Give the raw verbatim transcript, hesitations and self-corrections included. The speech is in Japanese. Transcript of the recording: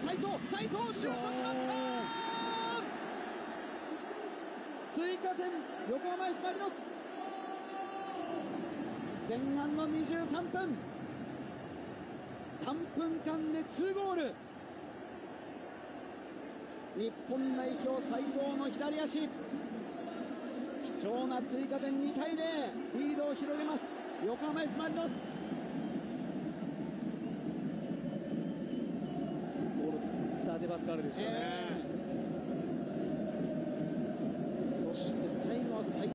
斉藤斉藤シュート決まった追加点横浜 F ・マリノス前半のにじゅうさんぷんさんぷんかんでにゴール日本代表斉藤の左足貴重な追加点にたいゼロリードを広げます横浜 F ・マリノスゴールターデバスカルですよね、え